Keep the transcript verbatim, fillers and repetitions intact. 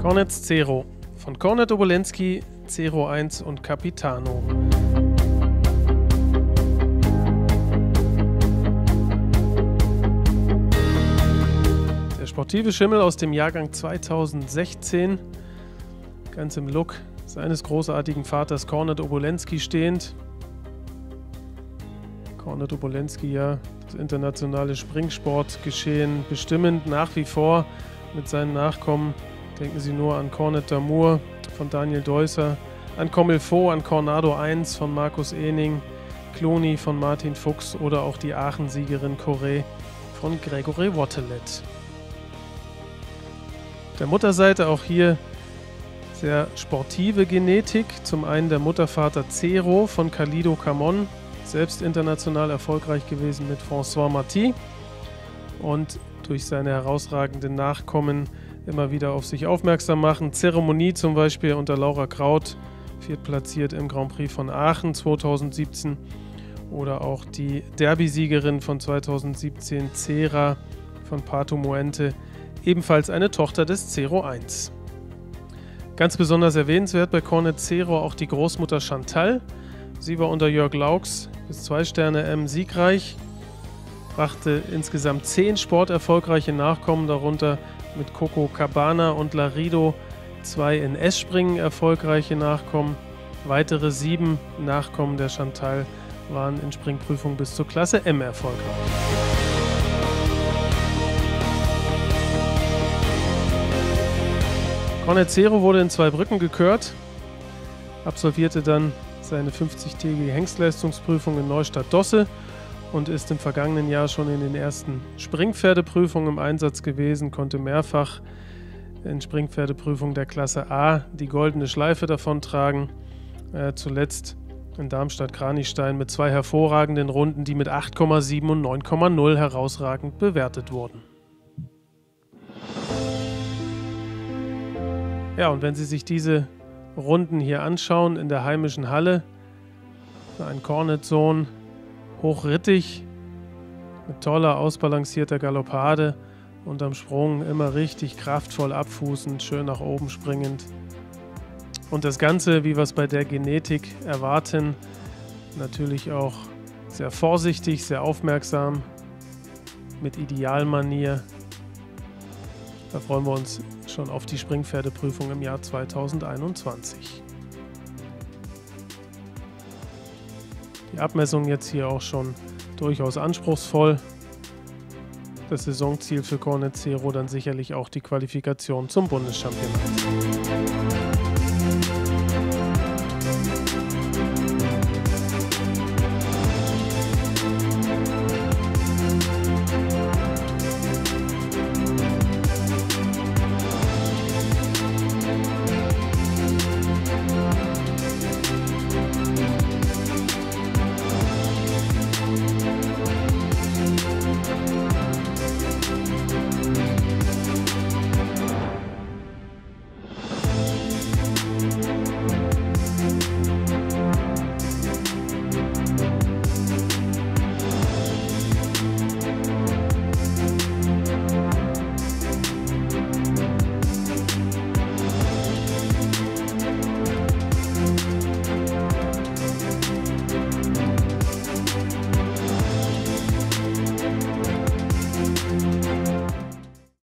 Cornetz Zero von Cornet Obolensky, Zero eins und Capitano. Der sportive Schimmel aus dem Jahrgang zweitausendsechzehn, ganz im Look seines großartigen Vaters Cornet Obolensky stehend. Cornet Obolensky, ja, das internationale Springsportgeschehen bestimmend nach wie vor mit seinen Nachkommen. Denken Sie nur an Cornet d'Amour von Daniel Deusser, an Comme il faut, an Cornado eins von Markus Ehning, Cloni von Martin Fuchs oder auch die Aachen-Siegerin Corée von Gregory Watelet. Der Mutterseite auch hier sehr sportive Genetik. Zum einen der Muttervater Zero von Calido Camon, selbst international erfolgreich gewesen mit François Marty und durch seine herausragenden Nachkommen immer wieder auf sich aufmerksam machen. Zeremonie zum Beispiel unter Laura Kraut, viertplatziert im Grand Prix von Aachen zweitausendsiebzehn. Oder auch die Derby-Siegerin von zweitausendsiebzehn, Cera von Pato Muente, ebenfalls eine Tochter des Zero eins. Ganz besonders erwähnenswert bei Cornet Zero auch die Großmutter Chantal. Sie war unter Jörg Laux bis zwei Sterne M siegreich, brachte insgesamt zehn sporterfolgreiche Nachkommen, darunter mit Coco Cabana und Larido zwei in S-Springen erfolgreiche Nachkommen. Weitere sieben Nachkommen der Chantal waren in Springprüfungen bis zur Klasse M erfolgreich. Cornet Zero wurde in Zweibrücken gekürt, absolvierte dann seine fünfzigtägige Hengstleistungsprüfung in Neustadt-Dosse und ist im vergangenen Jahr schon in den ersten Springpferdeprüfungen im Einsatz gewesen, konnte mehrfach in Springpferdeprüfungen der Klasse A die goldene Schleife davontragen. Äh, zuletzt in Darmstadt-Kranichstein mit zwei hervorragenden Runden, die mit acht Komma sieben und neun Komma null herausragend bewertet wurden. Ja, und wenn Sie sich diese Runden hier anschauen in der heimischen Halle, ein Cornet-Sohn, hochrittig, mit toller, ausbalancierter Galoppade und am Sprung immer richtig kraftvoll abfußend, schön nach oben springend. Und das Ganze, wie wir es bei der Genetik erwarten, natürlich auch sehr vorsichtig, sehr aufmerksam, mit Idealmanier. Da freuen wir uns schon auf die Springpferdeprüfung im Jahr zweitausendeinundzwanzig. Die Abmessung jetzt hier auch schon durchaus anspruchsvoll. Das Saisonziel für Cornet Zero dann sicherlich auch die Qualifikation zum Bundeschampionat.